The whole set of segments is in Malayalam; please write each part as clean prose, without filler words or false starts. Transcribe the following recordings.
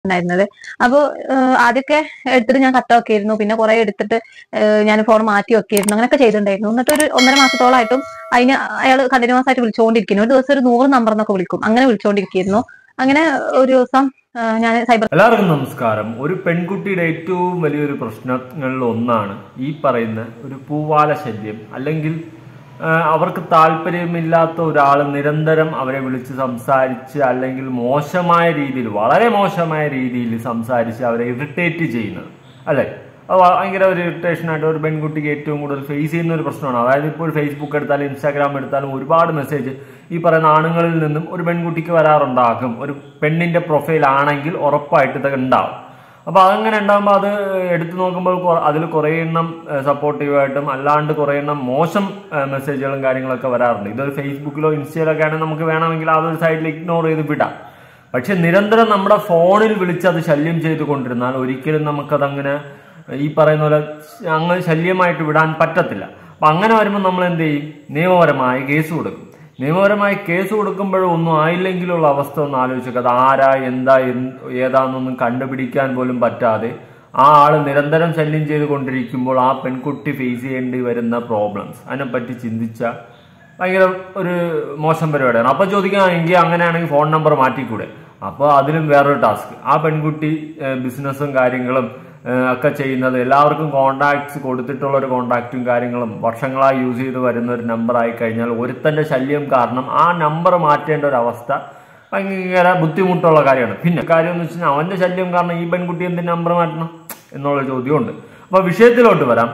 ഉണ്ടായിരുന്നത്. അപ്പൊ ആദ്യമൊക്കെ എടുത്തിട്ട് ഞാൻ കട്ടാക്കിയിരുന്നു, പിന്നെ കുറെ എടുത്തിട്ട് ഞാൻ ഫോൺ മാറ്റി വെക്കിയിരുന്നു, അങ്ങനെയൊക്കെ ചെയ്തിട്ടുണ്ടായിരുന്നു. എന്നിട്ട് ഒരു 1.5 മാസത്തോളമായിട്ടും അതിന് അയാൾ കണ്ടിന്യൂസ് ആയിട്ട് വിളിച്ചുകൊണ്ടിരിക്കുന്നു. ഒരു ദിവസം ഒരു 100 നമ്പർ എന്നൊക്കെ വിളിക്കും, അങ്ങനെ വിളിച്ചുകൊണ്ടിരിക്കുന്നു. അങ്ങനെ ഒരു ദിവസം ഞാൻ സൈബർ എല്ലാവർക്കും നമസ്കാരം. ഒരു പെൺകുട്ടിയുടെ ഏറ്റവും വലിയൊരു പ്രശ്നങ്ങളിൽ ഒന്നാണ് ഈ പറയുന്ന ഒരു പൂവാല ശല്യം. അല്ലെങ്കിൽ അവർക്ക് താല്പര്യമില്ലാത്ത ഒരാൾ നിരന്തരം അവരെ വിളിച്ച് സംസാരിച്ച് അല്ലെങ്കിൽ മോശമായ രീതിയിൽ, വളരെ മോശമായ രീതിയിൽ സംസാരിച്ച് അവരെ ഇറിറ്റേറ്റ് ചെയ്യുന്നത് അല്ലേ? അത് ഭയങ്കര ഒരു ഇറിറ്റേഷനായിട്ട് ഒരു പെൺകുട്ടിക്ക് ഏറ്റവും കൂടുതൽ ഫേസ് ചെയ്യുന്ന ഒരു പ്രശ്നമാണ്. അതായത് ഇപ്പോൾ ഫേസ്ബുക്ക് എടുത്താലും ഇൻസ്റ്റാഗ്രാം എടുത്താലും ഒരുപാട് മെസ്സേജ് ഈ പറയുന്ന ആണുങ്ങളിൽ നിന്നും ഒരു പെൺകുട്ടിക്ക് വരാറുണ്ടാകും. ഒരു പെണ്ണിന്റെ പ്രൊഫൈൽ ആണെങ്കിൽ ഉറപ്പായിട്ട് ഇതൊക്കെ ഉണ്ടാവും. അപ്പൊ അതങ്ങനെ ഉണ്ടാകുമ്പോൾ അത് എടുത്തു നോക്കുമ്പോൾ അതിൽ കുറേ എണ്ണം സപ്പോർട്ടീവായിട്ടും അല്ലാണ്ട് കുറേ എണ്ണം മോശം മെസ്സേജുകളും കാര്യങ്ങളൊക്കെ വരാറുണ്ട്. ഇതൊരു ഫേസ്ബുക്കിലോ ഇൻസ്റ്റയിലൊക്കെ ആണെങ്കിൽ നമുക്ക് വേണമെങ്കിൽ അതൊരു സൈഡിൽ ഇഗ്നോർ ചെയ്ത് വിടാം. പക്ഷെ നിരന്തരം നമ്മുടെ ഫോണിൽ വിളിച്ച് അത് ശല്യം ചെയ്തുകൊണ്ടിരുന്നാൽ ഒരിക്കലും നമുക്കതങ്ങനെ ഈ പറയുന്ന പോലെ അങ്ങനെ ശല്യമായിട്ട് വിടാൻ പറ്റത്തില്ല. അപ്പൊ അങ്ങനെ വരുമ്പോൾ നമ്മൾ എന്ത് ചെയ്യും? നിയമപരമായ കേസ് കൊടുക്കും. നിയമപരമായി കേസ് കൊടുക്കുമ്പോഴും ഒന്നും ആയില്ലെങ്കിലുള്ള അവസ്ഥ ഒന്ന് ആലോചിക്കുക. അത് ആരാ, എന്താ, ഏതാണെന്നൊന്നും കണ്ടുപിടിക്കാൻ പോലും പറ്റാതെ ആ ആള് നിരന്തരം ശല്യം ചെയ്തുകൊണ്ടിരിക്കുമ്പോൾ ആ പെൺകുട്ടി ഫേസ് ചെയ്യേണ്ടി വരുന്ന പ്രോബ്ലംസ് അതിനെപ്പറ്റി ചിന്തിച്ച ഭയങ്കര ഒരു മോശം പരിപാടിയാണ്. അപ്പൊ ചോദിക്കുകയാണെങ്കിൽ അങ്ങനെയാണെങ്കിൽ ഫോൺ നമ്പർ മാറ്റിക്കൂടെ? അപ്പോൾ അതിലും വേറൊരു ടാസ്ക്. ആ പെൺകുട്ടി ബിസിനസ്സും കാര്യങ്ങളും ഒക്കെ ചെയ്യുന്നത് എല്ലാവർക്കും കോണ്ടാക്ട്സ് കൊടുത്തിട്ടുള്ള ഒരു കോണ്ടാക്റ്റും കാര്യങ്ങളും വർഷങ്ങളായി യൂസ് ചെയ്ത് വരുന്ന ഒരു നമ്പർ ആയി കഴിഞ്ഞാൽ ഒരുത്തന്റെ ശല്യം കാരണം ആ നമ്പർ മാറ്റേണ്ട ഒരു അവസ്ഥ ഭയങ്കര ബുദ്ധിമുട്ടുള്ള കാര്യമാണ്. പിന്നെ കാര്യം എന്ന് വെച്ചാൽ അവന്റെ ശല്യം കാരണം ഈ പെൺകുട്ടി എന്തിന് നമ്പർ മാറ്റണം എന്നുള്ള ചോദ്യമുണ്ട്. അപ്പൊ വിഷയത്തിലോട്ട് വരാം.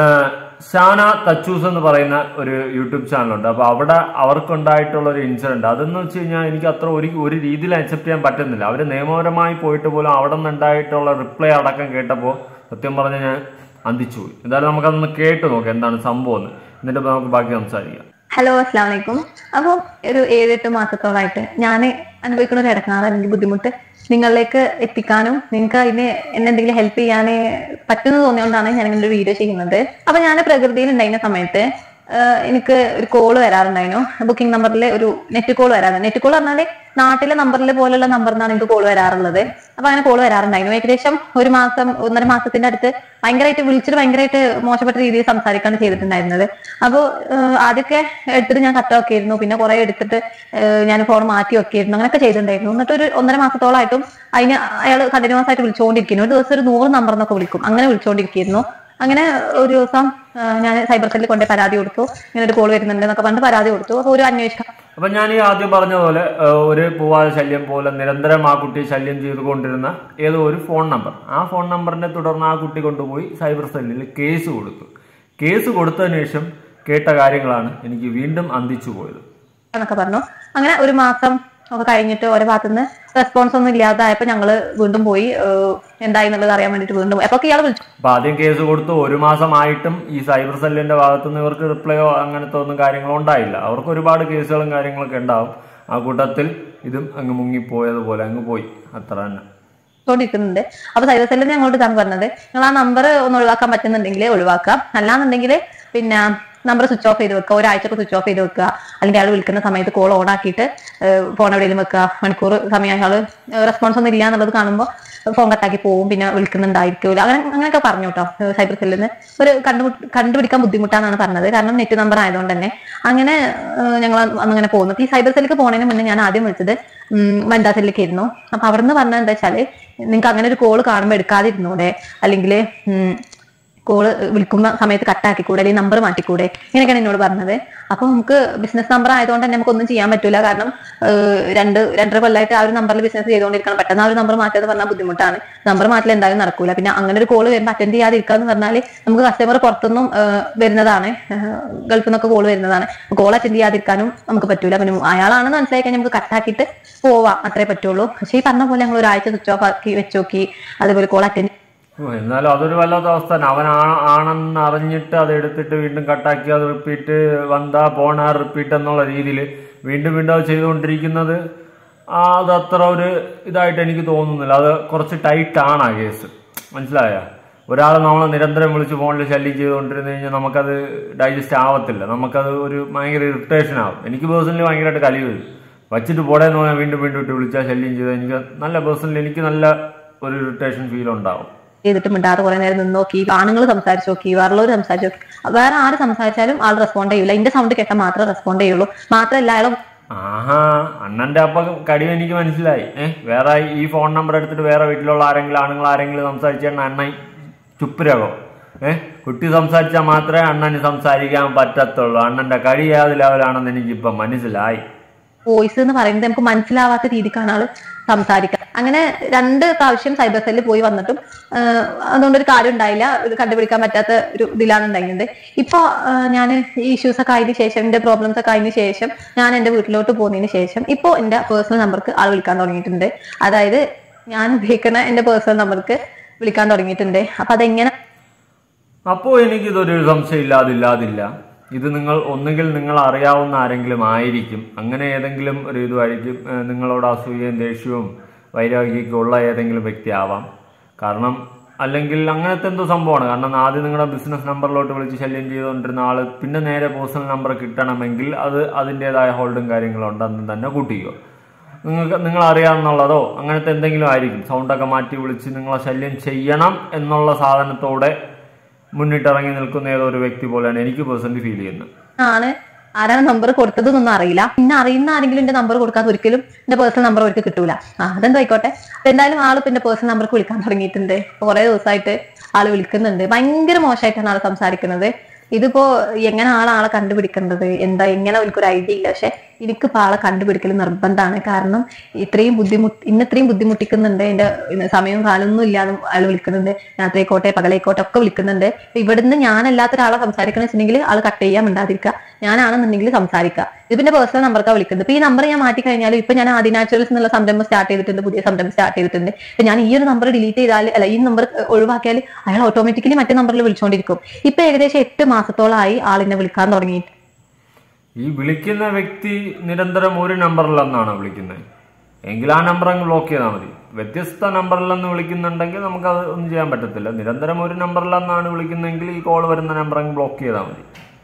ഷാന തച്ചൂസ് എന്ന് പറയുന്ന ഒരു യൂട്യൂബ് ചാനലുണ്ട്. അപ്പൊ അവിടെ അവർക്കുണ്ടായിട്ടുള്ള ഒരു ഇൻസിഡന്റ് അതെന്ന് വെച്ച് കഴിഞ്ഞാൽ എനിക്ക് അത്ര ഒരു രീതിയിൽ അക്സെപ്റ്റ് ചെയ്യാൻ പറ്റുന്നില്ല. അവര് നിയമപരമായി പോയിട്ട് പോലും അവിടെ നിന്നുണ്ടായിട്ടുള്ള റിപ്ലൈ അടക്കം കേട്ടപ്പോൾ സത്യം പറഞ്ഞാൽ ഞാൻ അന്തിച്ചു പോയി. എന്തായാലും നമുക്കതൊന്ന് കേട്ട് നോക്കാം എന്താണ് സംഭവം എന്ന്, എന്നിട്ട് നമുക്ക് ബാക്കി സംസാരിക്കാം. ഹലോ, അസ്സാം വലൈക്കും. അപ്പോൾ ഒരു 7-8 മാസത്തോളമായിട്ട് ഞാൻ അനുഭവിക്കുന്ന ഒരു ഇടങ്ങാറ് അല്ലെങ്കിൽ ബുദ്ധിമുട്ട് നിങ്ങളിലേക്ക് എത്തിക്കാനും നിങ്ങൾക്ക് അതിന് എന്നെ എന്തെങ്കിലും ഹെൽപ്പ് ചെയ്യാൻ പറ്റുമെന്ന് തോന്നിയോണ്ടാണ് ഞാൻ ഇങ്ങനെ ഒരു വീഡിയോ ചെയ്യുന്നത്. അപ്പൊ ഞാൻ പ്രകൃതിയിൽ ഉണ്ടായിരുന്ന സമയത്ത് എനിക്ക് ഒരു കോള് വരാറുണ്ടായിരുന്നു. ബുക്കിംഗ് നമ്പറിൽ ഒരു നെറ്റ് കോൾ വരാറുണ്ട്. നെറ്റ് കോൾ പറഞ്ഞാല് നാട്ടിലെ നമ്പറിൽ പോലുള്ള നമ്പറിനാണ് എനിക്ക് കോൾ വരാറുള്ളത്. അപ്പൊ അങ്ങനെ കോൾ വരാറുണ്ടായിരുന്നു. ഏകദേശം 1 മാസം 1.5 മാസത്തിന്റെ അടുത്ത് ഭയങ്കരമായിട്ട് വിളിച്ചിട്ട് ഭയങ്കരമായിട്ട് മോശപ്പെട്ട രീതിയിൽ സംസാരിക്കാണ് ചെയ്തിട്ടുണ്ടായിരുന്നത്. അപ്പോൾ ആദ്യമൊക്കെ എടുത്തിട്ട് ഞാൻ കട്ടാക്കിയിരുന്നു, പിന്നെ കുറെ എടുത്തിട്ട് ഞാൻ ഫോൺ മാറ്റി വെക്കിയിരുന്നു, അങ്ങനെയൊക്കെ ചെയ്തിട്ടുണ്ടായിരുന്നു. എന്നിട്ട് ഒരു 1.5 മാസത്തോളമായിട്ടും അതിന് അയാൾ കണ്ടിന്യൂസ് ആയിട്ട് വിളിച്ചുകൊണ്ടിരിക്കുന്നു. ഒരു ദിവസം ഒരു 100 നമ്പർ എന്നൊക്കെ വിളിക്കും, അങ്ങനെ വിളിച്ചുകൊണ്ടിരിക്കുന്നു. അങ്ങനെ ഒരു ദിവസം ഞാൻ സൈബർ സെല്ലിൽ കൊണ്ട് പരാതി കൊടുത്തു, ഇങ്ങനെ ഒരു കോൾ വരുന്നുണ്ട് എന്നൊക്കെ പറഞ്ഞിട്ട് പരാതി കൊടുത്തു. അപ്പൊ ഒരു അന്വേഷണം. അപ്പൊ ഞാൻ ഈ ആദ്യം പറഞ്ഞ പോലെ ഒരു പൂവാല ശല്യം പോലെ നിരന്തരം ആ കുട്ടിയെ ശല്യം ചെയ്തുകൊണ്ടിരുന്ന ഏതോ ഒരു ഫോൺ നമ്പർ, ആ ഫോൺ നമ്പറിനെ തുടർന്ന് ആ കുട്ടി കൊണ്ടുപോയി സൈബർ സെല്ലിൽ കേസ് കൊടുത്തു. കേസ് കൊടുത്തതിന് ശേഷം കേട്ട കാര്യങ്ങളാണ് എനിക്ക് വീണ്ടും അന്തിച്ചു പോയത് എന്നൊക്കെ പറഞ്ഞു. അങ്ങനെ 1 മാസം ഒക്കെ കഴിഞ്ഞിട്ട് ഓരോ ഭാഗത്തുനിന്ന് റെസ്പോൺസ് ഒന്നും ഇല്ലാതായപ്പോ ഞങ്ങള് വീണ്ടും പോയി എന്തായി എന്നുള്ളത് അറിയാൻ വേണ്ടിട്ട് വീണ്ടും അപ്പൊ ഇയാൾ വിളിച്ചു. അപ്പൊ ആദ്യം കേസ് കൊടുത്തു 1 മാസമായിട്ടും ഈ സൈബർ സെല്ലിന്റെ ഭാഗത്തുനിന്ന് ഇവർക്ക് റിപ്ലൈയോ അങ്ങനത്തെ ഒന്നും കാര്യങ്ങളോ ഉണ്ടായില്ല. അവർക്ക് ഒരുപാട് കേസുകളും കാര്യങ്ങളൊക്കെ ഉണ്ടാവും. ആ കൂട്ടത്തിൽ ഇതും അങ്ങ് മുങ്ങിപ്പോയതുപോലെ അങ്ങ് പോയി, അത്ര തന്നെ ണ്ട്. അപ്പൊ സൈബർ സെല്ലിന് ഞങ്ങളോട് ഇതാണ് പറഞ്ഞത്, നിങ്ങൾ ആ നമ്പർ ഒന്ന് ഒഴിവാക്കാൻ പറ്റുന്നുണ്ടെങ്കിൽ ഒഴിവാക്കാം, അല്ലാന്നുണ്ടെങ്കിൽ പിന്നെ നമ്പർ സ്വിച്ച് ഓഫ് ചെയ്ത് വെക്കുക, ഒരാഴ്ചക്ക് സ്വിച്ച് ഓഫ് ചെയ്ത് വെക്കുക, അല്ലെങ്കിൽ അയാൾ വിളിക്കുന്ന സമയത്ത് കോൾ ഓൺ ആക്കിയിട്ട് ഫോൺ എവിടെയെങ്കിലും വെക്കുക. മണിക്കൂർ സമയം അയാൾ റെസ്പോൺസ് ഒന്നും ഇല്ല എന്നുള്ളത് കാണുമ്പോൾ ഫോൺ കട്ടാക്കി പോവും, പിന്നെ വിളിക്കുന്നുണ്ടായിരിക്കില്ല, അങ്ങനെയൊക്കെ പറഞ്ഞു കേട്ടോ. സൈബർ സെല്ലിന് ഒരു കണ്ടുപിടിക്കാൻ ബുദ്ധിമുട്ടാണെന്നാണ് പറഞ്ഞത്, കാരണം നെറ്റ് നമ്പർ ആയതുകൊണ്ട് തന്നെ. അങ്ങനെ ഞങ്ങൾ അങ്ങനെ പോകുന്നു. ഈ സൈബർ സെല്ലിലേക്ക് പോകുന്നതിന് മുന്നേ ഞാൻ ആദ്യം വിളിച്ചത് വനിതാ സെല്ലിലേക്ക് ആയിരുന്നു. അപ്പൊ അവിടെ നിന്ന് പറഞ്ഞത് എന്താ വെച്ചാല്, നിങ്ങൾക്ക് അങ്ങനെ ഒരു കോള് കാണുമ്പോൾ എടുക്കാതിരുന്നൂടെ, അല്ലെങ്കിൽ കോള് വിളിക്കുന്ന സമയത്ത് കട്ടാക്കിക്കൂടെ, അല്ലെങ്കിൽ നമ്പർ മാറ്റിക്കൂടെ, ഇങ്ങനെയൊക്കെയാണ് എന്നോട് പറഞ്ഞത്. അപ്പൊ നമുക്ക് ബിസിനസ് നമ്പർ ആയതുകൊണ്ട് തന്നെ നമുക്കൊന്നും ചെയ്യാൻ പറ്റൂല, കാരണം 2-2.5 കൊല്ലമായിട്ട് ആ ഒരു നമ്പറിൽ ബിസിനസ് ചെയ്തുകൊണ്ടിരിക്കണം. പെട്ടെന്ന് ആ ഒരു നമ്പർ മാറ്റാന്ന് പറഞ്ഞാൽ ബുദ്ധിമുട്ടാണ്. നമ്പർ മാറ്റൽ എന്തായാലും നടക്കൂല. പിന്നെ അങ്ങനെ ഒരു കോള് വരുമ്പോൾ അറ്റൻഡ് ചെയ്യാതിരിക്കാന്ന് പറഞ്ഞാൽ നമുക്ക് കസ്റ്റമർ പുറത്തുനിന്നും വരുന്നതാണ്, ഗൾഫിൽ നിന്നൊക്കെ കോള് വരുന്നതാണ്. കോൾ അറ്റൻഡ് ചെയ്യാതിരിക്കാനും നമുക്ക് പറ്റൂല. പിന്നെ അയാളാണെന്ന് മനസ്സിലാക്കി കഴിഞ്ഞാൽ നമുക്ക് കട്ടാക്കിയിട്ട് പോവാം, അത്രേ പറ്റുള്ളൂ. പക്ഷേ ഈ പറഞ്ഞ പോലെ ഞങ്ങൾ ഒരാഴ്ച സ്വിച്ച് ഓഫ് ആക്കി വെച്ചോക്കി, അതേപോലെ കോൾ അറ്റൻഡ്. എന്നാലും അതൊരു വല്ലാത്ത അവസ്ഥ. അവൻ ആണെന്ന് അറിഞ്ഞിട്ട് അത് എടുത്തിട്ട് വീണ്ടും കട്ടാക്കി അത് റിപ്പീറ്റ് വന്നാ പോണ റിപ്പീറ്റ് എന്നുള്ള രീതിയിൽ വീണ്ടും വീണ്ടും അത് ചെയ്തുകൊണ്ടിരിക്കുന്നത് അത് അത്ര ഒരു ഇതായിട്ട് എനിക്ക് തോന്നുന്നില്ല. അത് കുറച്ച് ടൈറ്റ് ആണ് ആ കേസ്, മനസ്സിലായ? ഒരാൾ നമ്മളെ നിരന്തരം വിളിച്ച് ഫോണിൽ ശല്യം ചെയ്തുകൊണ്ടിരുന്നു കഴിഞ്ഞാൽ നമുക്കത് ഡൈജസ്റ്റ് ആവത്തില്ല, നമുക്കത് ഒരു ഭയങ്കര ഇറിറ്റേഷൻ ആവും. എനിക്ക് പേഴ്സണലി ഭയങ്കരമായിട്ട് കലി വരും. വച്ചിട്ട് പോടേന്ന് പറഞ്ഞാൽ വീണ്ടും വീണ്ടും ഇട്ട് വിളിച്ചാൽ ശല്യം ചെയ്താൽ എനിക്ക് നല്ല പേഴ്സണലി എനിക്ക് നല്ല ഒരു ഇറിറ്റേഷൻ ഫീൽ ഉണ്ടാവും. ചെയ്തിട്ട് മിണ്ടാതെ കുറെ നേരം നിന്ന് നോക്കി, ആണുങ്ങൾ സംസാരിച്ചു നോക്കി, വേറുള്ളവർ സംസാരിച്ചു നോക്കി, വേറെ ആര് സംസാരിച്ചാലും ആൾ റെസ്പോണ്ട് ചെയ്യൂല. എന്റെ സൗണ്ട് കേട്ടാൽ മാത്രമേ റെസ്പോണ്ട് ചെയ്യുള്ളൂ. മാത്രമല്ല അയാൾ ആഹാ അണ്ണന്റെ അപ്പം കടിവ് എനിക്ക് മനസ്സിലായി. വേറെ ഈ ഫോൺ നമ്പർ എടുത്തിട്ട് വേറെ വീട്ടിലുള്ള ആരെങ്കിലും ആണുങ്ങൾ ആരെങ്കിലും സംസാരിച്ചാൽ അണ്ണൻ ചുപ്പുരകോ. കുട്ടി സംസാരിച്ചാൽ മാത്രമേ അണ്ണന് സംസാരിക്കാൻ പറ്റത്തുള്ളൂ. അണ്ണന്റെ കടി ഏത് ലെവലാണെന്ന് എനിക്കിപ്പം മനസ്സിലായി. വോയിസ് എന്ന് പറയുന്നത് നമുക്ക് മനസ്സിലാവാത്ത രീതിക്കാണ് ആള് സംസാരിക്കുക. അങ്ങനെ 2 പ്രാവശ്യം സൈബർ സെല്ലിൽ പോയി വന്നിട്ടും അതുകൊണ്ടൊരു കാര്യം ഉണ്ടായില്ല. ഇത് കണ്ടുപിടിക്കാൻ പറ്റാത്ത ഒരു ഇതിലാണ് ഉണ്ടായിരുന്നത്. ഇപ്പൊ ഞാൻ ഈ ഇഷ്യൂസ് ഒക്കെ ആയതിനു ശേഷം, എന്റെ പ്രോബ്ലംസ് ഒക്കെ ആയതിനു ശേഷം ഞാൻ എന്റെ വീട്ടിലോട്ട് പോകുന്നതിന് ശേഷം ഇപ്പൊ എന്റെ പേഴ്സണൽ നമ്പർക്ക് ആൾ വിളിക്കാൻ തുടങ്ങിയിട്ടുണ്ട്. അതായത് ഞാൻ ഉപയോഗിക്കുന്ന എന്റെ പേഴ്സണൽ നമ്പർക്ക് വിളിക്കാൻ തുടങ്ങിയിട്ടുണ്ട്. അപ്പൊ അതെങ്ങനെ? അപ്പോ എനിക്കിതൊരു സംശയം ഇല്ലാതില്ല. ഇത് ഒന്നുകിൽ നിങ്ങൾ അറിയാവുന്ന ആരെങ്കിലും ആയിരിക്കും. അങ്ങനെ ഏതെങ്കിലും ഒരു ഇതുമായിരിക്കും. നിങ്ങളോട് അസൂയയും ദേഷ്യവും വൈരാഗ്യമൊക്കെ ഉള്ള ഏതെങ്കിലും വ്യക്തി ആവാം. കാരണം അല്ലെങ്കിൽ അങ്ങനത്തെ എന്തോ സംഭവമാണ്. കാരണം ആദ്യം നിങ്ങളുടെ ബിസിനസ് നമ്പറിലോട്ട് വിളിച്ച് ശല്യം ചെയ്തുകൊണ്ടിരുന്ന ആള് പിന്നെ നേരെ പേഴ്സണൽ നമ്പർ കിട്ടണമെങ്കിൽ അത് അതിൻ്റെതായ ഹോൾഡും കാര്യങ്ങളും ഉണ്ടെന്ന് തന്നെ കൂട്ടിക്കോ. നിങ്ങൾ അറിയാമെന്നുള്ളതോ അങ്ങനത്തെ എന്തെങ്കിലും ആയിരിക്കും. സൗണ്ടൊക്കെ മാറ്റി വിളിച്ച് നിങ്ങളെ ശല്യം ചെയ്യണം എന്നുള്ള സാധനത്തോടെ മുന്നിട്ടിറങ്ങി നിൽക്കുന്ന ഏതോ ഒരു വ്യക്തി പോലെയാണ് എനിക്ക് പേഴ്സണലി ഫീൽ ചെയ്യുന്നത്. ആരാണ് നമ്പർ കൊടുത്തതെന്നൊന്നും അറിയില്ല. പിന്നെ അറിയുന്ന ആരെങ്കിലും എന്റെ നമ്പർ കൊടുക്കാതെ ഒരിക്കലും എന്റെ പേഴ്സണൽ നമ്പർ അവർക്ക് കിട്ടൂല. അതെന്തോ ആയിക്കോട്ടെ. അപ്പൊ എന്തായാലും ആള് പിന്നെ പേഴ്സണൽ നമ്പർക്ക് വിളിക്കാൻ തുടങ്ങിയിട്ടുണ്ട്. കുറെ ദിവസമായിട്ട് ആള് വിളിക്കുന്നുണ്ട്. ഭയങ്കര മോശമായിട്ടാണ് ആള് സംസാരിക്കുന്നത്. ഇതിപ്പോ എങ്ങനെ ആളെ കണ്ടുപിടിക്കേണ്ടത് എങ്ങനെ എനിക്കൊരു ഐഡിയ ഇല്ല. പക്ഷെ എനിക്കിപ്പോ ആളെ കണ്ടുപിടിക്കൽ നിർബന്ധമാണ്. കാരണം ഇത്രയും ബുദ്ധിമുട്ടിക്കുന്നുണ്ട്. എന്റെ സമയവും കാലമൊന്നും ഇല്ലാതെ ആള് വിളിക്കുന്നുണ്ട്. രാത്രിയായിക്കോട്ടെ പകലായിക്കോട്ടെ ഒക്കെ വിളിക്കുന്നുണ്ട്. ഇവിടുന്ന് ഞാനല്ലാത്ത ഒരാളെ സംസാരിക്കണമെന്ന് വെച്ചിട്ടുണ്ടെങ്കിൽ ആള് കട്ട് ചെയ്യാൻ മിണ്ടാതിരിക്കുക. ഞാനാണെന്നുണ്ടെങ്കിൽ സംസാരിക്കുക. ഇത് പിന്നെ പേഴ്സണൽ നമ്പർക്കാണ് വിളിക്കുന്നത്. ഇപ്പൊ ഈ നമ്പർ ഞാൻ മാറ്റി കഴിഞ്ഞാലും ഇപ്പൊ ഞാൻ ആദി നാച്ചുറൽസ് എന്നുള്ള സംരംഭം സ്റ്റാർട്ട് ചെയ്തിട്ടുണ്ട്. പുതിയ സംരംഭം സ്റ്റാർട്ട് ചെയ്തിട്ടുണ്ട്. ഇപ്പൊ ഞാൻ ഈ ഒരു നമ്പർ ഡിലീറ്റ് ചെയ്താൽ ഈ നമ്പർ ഒഴിവാക്കിയാൽ അയാൾ ഓട്ടോമാറ്റിക്കലി മറ്റേ നമ്പറിൽ വിളിച്ചുകൊണ്ടിരിക്കും. ഇപ്പൊ ഏകദേശം 8 മാസത്തോളമായി ആളിനെ വിളിക്കാൻ തുടങ്ങിയിട്ട്. ഈ വിളിക്കുന്ന വ്യക്തി നിരന്തരം ഒരു നമ്പറിലെന്നാണ് വിളിക്കുന്നത് എങ്കിൽ ആ നമ്പർ അങ്ങ് ബ്ലോക്ക് ചെയ്താൽ മതി. വ്യത്യസ്ത നമ്പറിലെന്ന് വിളിക്കുന്നുണ്ടെങ്കിൽ നമുക്ക് അത് ഒന്നും ചെയ്യാൻ പറ്റത്തില്ല. നിരന്തരം ഒരു നമ്പറിലെന്നാണ് വിളിക്കുന്നതെങ്കിൽ ഈ കോൾ വരുന്ന നമ്പർ അങ്ങ് ബ്ലോക്ക് ചെയ്താൽ മതി.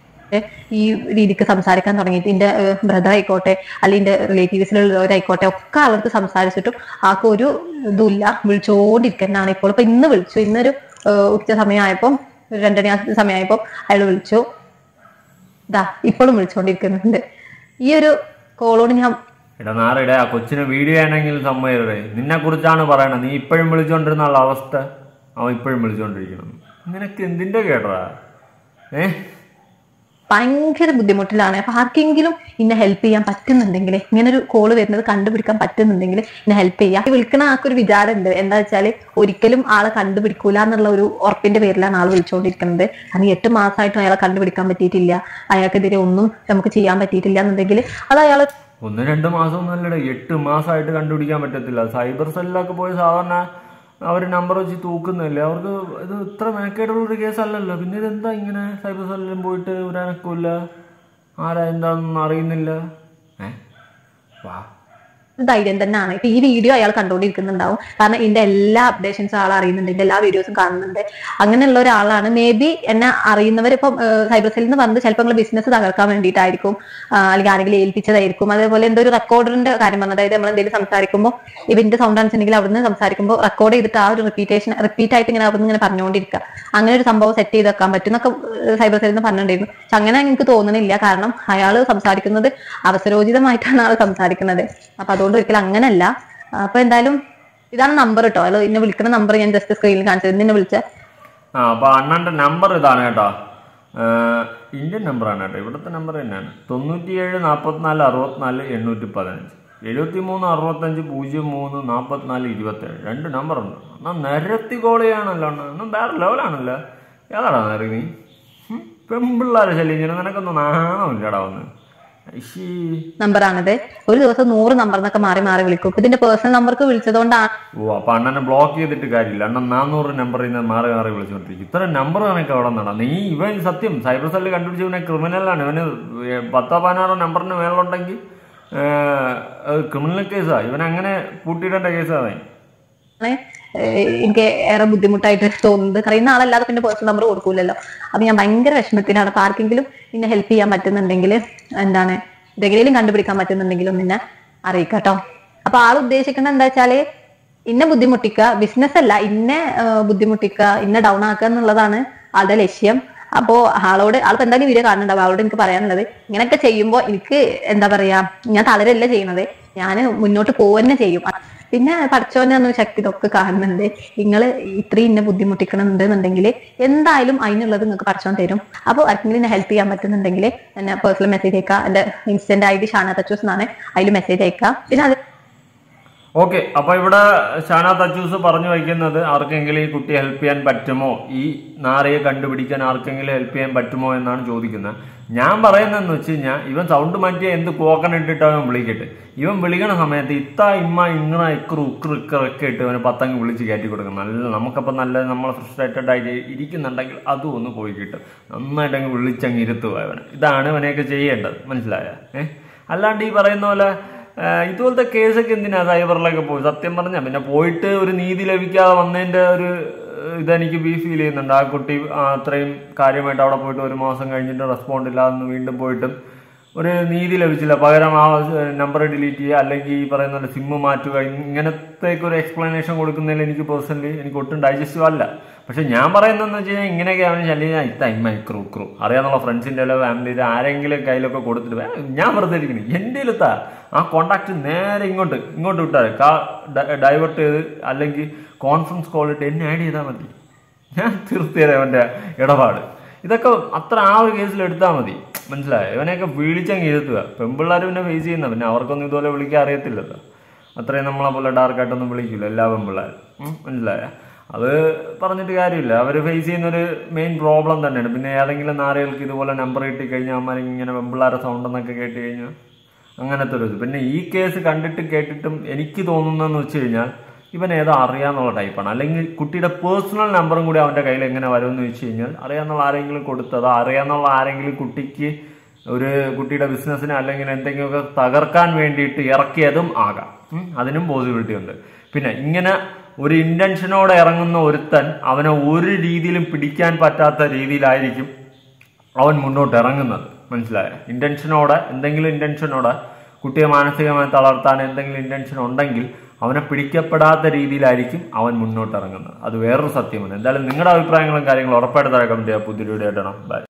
ഈ രീതിക്ക് സംസാരിക്കാൻ തുടങ്ങിയിട്ട് എന്റെ ബ്രദർ ആയിക്കോട്ടെ അല്ലെങ്കിൽ എന്റെ റിലേറ്റീവ്സിലുള്ളവരായിക്കോട്ടെ ഒക്കെ അവർക്ക് സംസാരിച്ചിട്ടും ആർക്കും ഒരു ഇതുമില്ല. വിളിച്ചോണ്ടിരിക്കുന്നതാണ് ഇപ്പോൾ. ഇപ്പൊ ഇന്ന് വിളിച്ചു. ഇന്നൊരു ഉച്ച സമയമായപ്പോ 2:30 സമയമായപ്പോ അയാൾ വിളിച്ചു. ഇപ്പോഴും വിളിച്ചോണ്ടിരിക്കുന്നുണ്ട്. ഈ ഒരു കോളോട് ഞാൻ ഇടനാറിടെ ആ കൊച്ചിന് വീഡിയോ ആണെങ്കിൽ സമ്മതേ നിന്നെ കുറിച്ചാണ് പറയണത്. നീ ഇപ്പോഴും വിളിച്ചോണ്ടിരുന്ന അവസ്ഥ അവൻ ഇപ്പോഴും വിളിച്ചോണ്ടിരിക്കണം. നിനക്ക് എന്തിന്റെ കേട്ടതാ? ഭയങ്കര ബുദ്ധിമുട്ടിലാണ്. അപ്പൊ ആർക്കെങ്കിലും ഇന്നെ ഹെൽപ്പ് ചെയ്യാൻ പറ്റുന്നുണ്ടെങ്കിൽ, ഇങ്ങനെ ഒരു കോള് വരുന്നത് കണ്ടുപിടിക്കാൻ പറ്റുന്നുണ്ടെങ്കിൽ എന്നെ ഹെൽപ്പ് ചെയ്യാം. വിളിക്കണ ആൾക്കൊരു വിചാരം ഉണ്ട്. എന്താ വെച്ചാല് ഒരിക്കലും ആളെ കണ്ടുപിടിക്കൂല എന്നുള്ള ഒരു ഉറപ്പിന്റെ പേരിലാണ് ആൾ വിളിച്ചുകൊണ്ടിരിക്കുന്നത്. കാരണം 8 മാസമായിട്ടും അയാളെ കണ്ടുപിടിക്കാൻ പറ്റിയിട്ടില്ല. അയാൾക്കെതിരെ ഒന്നും നമുക്ക് ചെയ്യാൻ പറ്റിയിട്ടില്ല എന്നുണ്ടെങ്കിൽ അത് അയാള് 1-2 മാസമൊന്നും അല്ലടേ, 8 മാസമായിട്ട് കണ്ടുപിടിക്കാൻ പറ്റത്തില്ല. സൈബർ സെല്ലൊക്കെ പോയി സാധാരണ അവർ നമ്പർ വെച്ച് തൂക്കുന്നില്ലേ. അവർക്ക് ഇത് ഇത്ര മെനക്കേടുള്ളൊരു കേസല്ലല്ലോ. പിന്നെ ഇതെന്താ ഇങ്ങനെ സൈബർ സെല്ലിലും പോയിട്ട് ഒരനക്കില്ല, ആരാ എന്താണെന്നൊന്നും അറിയുന്നില്ല. വാ ധൈര്യം തന്നെയാണ്. ഇപ്പൊ ഈ വീഡിയോ അയാൾ കണ്ടുകൊണ്ടിരിക്കുന്നുണ്ടാവും. കാരണം ഇതിന്റെ എല്ലാ അപ്ഡേഷൻസും ആൾ അറിയുന്നുണ്ട്. ഇതിന്റെ എല്ലാ വീഡിയോസും കാണുന്നുണ്ട്. അങ്ങനെയുള്ള ഒരാളാണ്. മേ ബി എന്നെ അറിയുന്നവർ ഇപ്പം സൈബർ സെല്ലിൽ നിന്ന് വന്ന് ചിലപ്പോൾ നിങ്ങൾ ബിസിനസ് തകർക്കാൻ വേണ്ടിയിട്ടായിരിക്കും, അല്ലെങ്കിൽ ആരെങ്കിലും ഏൽപ്പിച്ചതായിരിക്കും. അതേപോലെ എന്തോ ഒരു റെക്കോർഡറിന്റെ കാര്യം പറഞ്ഞു. അതായത് നമ്മൾ എന്തെങ്കിലും സംസാരിക്കുമ്പോൾ ഇവന്റെ സൗണ്ട് അനുസരിച്ച് അവിടുന്ന് സംസാരിക്കുമ്പോൾ റെക്കോർഡ് ചെയ്തിട്ട് ആ ഒരു റിപ്പീറ്റ് ആയിട്ട് ഇങ്ങനെ അവിടുന്ന് ഇങ്ങനെ പറഞ്ഞുകൊണ്ടിരിക്കുക. അങ്ങനെ ഒരു സംഭവം സെറ്റ് ചെയ്ത് വെക്കാൻ പറ്റും എന്നൊക്കെ സൈബർ സെല്ലിൽ നിന്ന് പറഞ്ഞിട്ടുണ്ടായിരുന്നു. പക്ഷെ അങ്ങനെ എനിക്ക് തോന്നുന്നില്ല. കാരണം അയാൾ സംസാരിക്കുന്നത് അവസരോചിതമായിട്ടാണ് ആൾ സംസാരിക്കുന്നത്. അപ്പൊ അതുകൊണ്ട് ഒരിക്കലും അങ്ങനല്ല. അപ്പൊ എന്തായാലും ഇതാണ് നമ്പർ കേട്ടോ. അയാൾ ഇന്നെ വിളിക്കുന്ന നമ്പർ ഞാൻ ജസ്റ്റ് സ്ക്രീനിൽ കാണിച്ചത്. നിന്നെ വിളിച്ച അപ്പൊ അണ്ണന്റെ നമ്പർ ഇതാണ് കേട്ടോ. ഇന്ത്യൻ നമ്പറാണ് കേട്ടോ. ഇവിടുത്തെ നമ്പർ തന്നെയാണ് 97 44 64 815 73 65 03 44 27. 2 നമ്പറുണ്ട്. എന്നാൽ നിരത്തി കോളിയാണല്ലോ. ഒന്നും വേറെ ലെവലാണല്ലോ. ഏതാടാ നേരെ നീ പെമ്പിള്ളാരെ ശല്യം ചെയ്യുന്നത്? നിനക്കൊന്നും നാണമില്ലടാ വന്ന്. നമ്പറാണിത്. ഒരു ദിവസം 100 നമ്പർ എന്നൊക്കെ മാറി മാറി വിളിക്കും. ഇതിന്റെ പേഴ്സണൽ നമ്പർക്ക് വിളിച്ചതുകൊണ്ടാണ്. അപ്പൊ അണ്ണനെ ബ്ലോക്ക് ചെയ്തിട്ട് കാര്യമില്ല. അണ്ണൻ 400 നമ്പറിൽ നിന്ന് മാറി മാറി വിളിച്ചോണ്ടിരിക്കും. ഇത്ര നമ്പർ നിനക്ക് അവിടെ നിന്നാണ്. നീ ഇവൻ സത്യം സൈബർ സെല്ല് കണ്ടുപിടിച്ചവനെ ക്രിമിനലാണ്. ഇവന് 10-16 നമ്പറിന് മേളുണ്ടെങ്കിൽ ക്രിമിനൽ കേസാ. ഇവനങ്ങനെ പൂട്ടിയിടേണ്ട കേസാണ്. എനിക്ക് ഏറെ ബുദ്ധിമുട്ടായിട്ട് തോന്നുന്നത്. അറിയുന്ന ആളല്ലാതെ പിന്നെ പേഴ്സണൽ നമ്പർ കൊടുക്കൂലല്ലോ. അപ്പൊ ഞാൻ ഭയങ്കര വിഷമത്തിനാണ്. അപ്പൊ ആർക്കെങ്കിലും പിന്നെ ഹെൽപ്പ് ചെയ്യാൻ പറ്റുന്നുണ്ടെങ്കിൽ, എന്താണ് ഇതെങ്ങനെയും കണ്ടുപിടിക്കാൻ പറ്റുന്നുണ്ടെങ്കിലും പിന്നെ അറിയിക്കാട്ടോ. അപ്പൊ ആൾ ഉദ്ദേശിക്കുന്നത് എന്താ വെച്ചാല് ഇന്നെ ബുദ്ധിമുട്ടിക്കുക, ബിസിനസ് അല്ല, ഇന്നെ ബുദ്ധിമുട്ടിക്കുക, ഇന്നെ ഡൗൺ ആക്കുക എന്നുള്ളതാണ് ആളുടെ ലക്ഷ്യം. അപ്പോ ആളോട് ആൾക്ക് എന്തായാലും വീഡിയോ കാണുന്നുണ്ടാവും. ആളോട് എനിക്ക് പറയാനുള്ളത്, ഇങ്ങനെയൊക്കെ ചെയ്യുമ്പോൾ എനിക്ക് എന്താ പറയാ, ഞാൻ തളരല്ല ചെയ്യുന്നത്, ഞാൻ മുന്നോട്ട് പോവന്നെ ചെയ്യും. പിന്നെ പഠിച്ചോനെ ഒന്ന് ശക്തി ഇതൊക്കെ കാണുന്നുണ്ട്, നിങ്ങൾ ഇത്രയും ഇന്നെ ബുദ്ധിമുട്ടിക്കണമെന്നുണ്ടെങ്കിൽ എന്തായാലും അതിനുള്ളത് നിങ്ങൾക്ക് പഠിച്ചോൻ തരും. അപ്പോൾ ആർക്കെങ്കിലും എന്നെ ഹെൽപ്പ് ചെയ്യാൻ പറ്റുന്നുണ്ടെങ്കിൽ എന്നെ പേഴ്സണൽ മെസ്സേജ് അയക്കാം. എന്റെ ഇൻസ്റ്റന്റ് ID ഷാന തച്ചൂസ് എന്നാണ്, അതിൽ മെസ്സേജ് അയക്കാം. പിന്നെ അത് ഓക്കെ. അപ്പൊ ഇവിടെ ഷാന തച്ചൂസ് പറഞ്ഞു വയ്ക്കുന്നത്, ആർക്കെങ്കിലും ഈ കുട്ടിയെ ഹെൽപ്പ് ചെയ്യാൻ പറ്റുമോ, ഈ നാരയെ കണ്ടുപിടിക്കാൻ ആർക്കെങ്കിലും ഹെൽപ്പ് ചെയ്യാൻ പറ്റുമോ എന്നാണ് ചോദിക്കുന്നത്. ഞാൻ പറയുന്നതെന്ന് വെച്ച് കഴിഞ്ഞാൽ, ഇവൻ സൗണ്ട് മാറ്റിയ എന്ത് കോക്കൺ ഇട്ടിട്ട് അവൻ വിളിക്കട്ടെ. ഇവൻ വിളിക്കണ സമയത്ത് ഇമ്മ ഇങ്ങനെ ഇക്കറൊക്കെ ഇട്ട് അവന് പത്തങ്ങ് വിളിച്ച് കയറ്റി കൊടുക്കണം. നല്ല നമുക്കപ്പം നല്ല നമ്മൾ ഫ്രസ്ട്രേറ്റഡ് ആയിട്ട് ഇരിക്കുന്നുണ്ടെങ്കിൽ അതും ഒന്ന് പോയി കിട്ടും. നന്നായിട്ടങ്ങ് വിളിച്ചങ്ങ് ഇരുത്തുക അവനെ. ഇതാണ് അവനെയൊക്കെ ചെയ്യേണ്ടത്, മനസ്സിലായ? അല്ലാണ്ട് ഈ പറയുന്ന പോലെ ഇതുപോലത്തെ കേസൊക്കെ എന്തിനാ സൈബറിലൊക്കെ പോയി? സത്യം പറഞ്ഞാൽ പിന്നെ പോയിട്ട് ഒരു നീതി ലഭിക്കാതെ വന്നതിന്റെ ഒരു ഇതെനിക്ക് ഫീൽ ചെയ്യുന്നുണ്ട്. ആ കുട്ടി അത്രയും കാര്യമായിട്ട് അവിടെ പോയിട്ട് 1 മാസം കഴിഞ്ഞിട്ട് റെസ്പോണ്ട് ഇല്ലാതെ വീണ്ടും പോയിട്ടും ഒരു നീതി ലഭിച്ചില്ല. പകരം ആ നമ്പർ ഡിലീറ്റ് ചെയ്യുക, അല്ലെങ്കിൽ ഈ പറയുന്ന പോലെ സിമ്മ് മാറ്റുക, ഇങ്ങനത്തേക്ക് ഒരു എക്സ്പ്ലനേഷൻ കൊടുക്കുന്നതിൽ എനിക്ക് പേഴ്സണലി എനിക്ക് ഒട്ടും ഡൈജസ്റ്റീവ് അല്ല. പക്ഷെ ഞാൻ പറയുന്നതെന്ന് വെച്ച് കഴിഞ്ഞാൽ, ഇങ്ങനെയൊക്കെ അവന് ശല്യം ഇമ്മ ക്രൂ അറിയാന്നുള്ള ഫ്രണ്ട്സിൻ്റെ ഫാമിലിയിൽ ആരെങ്കിലും കയ്യിലൊക്കെ കൊടുത്തിട്ട് ഞാൻ വെറുതെ ഇരിക്കുന്നു. എൻ്റെ ഇല്ലത്താ ആ കോണ്ടാക്ട് നേരെ ഇങ്ങോട്ട് വിട്ടാൽ ഡൈവേർട്ട് ചെയ്ത്, അല്ലെങ്കിൽ കോൺഫറൻസ് കോൾ ഇട്ട് എന്നെ ആഡ് ചെയ്താൽ മതി. ഞാൻ തീർച്ചയായും അവൻ്റെ ഇടപാട് ഇതൊക്കെ അത്ര ആ ഒരു കേസിൽ എടുത്താൽ മതി, മനസ്സിലായോ? ഇവനെയൊക്കെ വിളിച്ചങ്ങ് ഇരുത്തുക. പെൺപിള്ളേർ പിന്നെ ഫേസ് ചെയ്യുന്ന, പിന്നെ അവർക്കൊന്നും ഇതുപോലെ വിളിക്കാൻ അറിയത്തില്ലല്ലോ. അത്രയും നമ്മളെ പോലെ ഡാർക്കായിട്ടൊന്നും വിളിക്കില്ല എല്ലാ പെൺപിള്ളേരും, മനസ്സിലായ? അത് പറഞ്ഞിട്ട് കാര്യമില്ല. അവർ ഫേസ് ചെയ്യുന്നൊരു മെയിൻ പ്രോബ്ലം തന്നെയാണ്. പിന്നെ ഏതെങ്കിലും നാരകൾക്ക് ഇതുപോലെ നമ്പർ കിട്ടി കഴിഞ്ഞാൽ അമ്മ ഇങ്ങനെ പെൺപിള്ളേരെ സൗണ്ട് എന്നൊക്കെ കേട്ട് കഴിഞ്ഞാൽ അങ്ങനത്തെ ഒരു ഇത്. പിന്നെ ഈ കേസ് കണ്ടിട്ട് കേട്ടിട്ടും എനിക്ക് തോന്നുന്നതെന്ന് വെച്ച് കഴിഞ്ഞാൽ, ഇവൻ ഏതോ അറിയാന്നുള്ള ടൈപ്പാണ്. അല്ലെങ്കിൽ കുട്ടിയുടെ പേഴ്സണൽ നമ്പറും കൂടി അവൻ്റെ കയ്യിൽ എങ്ങനെ വരുമെന്ന് വെച്ച് കഴിഞ്ഞാൽ, അറിയാന്നുള്ള ആരെങ്കിലും കൊടുത്തതോ, അറിയാന്നുള്ള ആരെങ്കിലും കുട്ടിക്ക് ഒരു കുട്ടിയുടെ ബിസിനസ്സിനെ അല്ലെങ്കിൽ എന്തെങ്കിലുമൊക്കെ തകർക്കാൻ വേണ്ടിയിട്ട് ഇറക്കിയതും ആകാം. അതിനും പോസിബിലിറ്റി ഉണ്ട്. പിന്നെ ഇങ്ങനെ ഒരു ഇന്റൻഷനോടെ ഇറങ്ങുന്ന ഒരുത്തൻ അവനെ ഒരു രീതിയിലും പിടിക്കാൻ പറ്റാത്ത രീതിയിലായിരിക്കും അവൻ മുന്നോട്ട് ഇറങ്ങുന്നത്, മനസ്സിലായ? എന്തെങ്കിലും ഇന്റൻഷനോടെ കുട്ടിയെ മാനസികമായി തളർത്താൻ എന്തെങ്കിലും ഇന്റൻഷൻ ഉണ്ടെങ്കിൽ അവനെ പിടിക്കപ്പെടാത്ത രീതിയിലായിരിക്കും അവൻ മുന്നോട്ട് ഇറങ്ങുന്നത്. അത് വേറൊരു സത്യമാണ്. എന്തായാലും നിങ്ങളുടെ അഭിപ്രായങ്ങളും കാര്യങ്ങളും ഉറപ്പായിട്ട് താഴെ കമന്റ് ചെയ്യുക. പുതിയൊരു വീഡിയോ ആയിട്ടാണ്. ബൈ.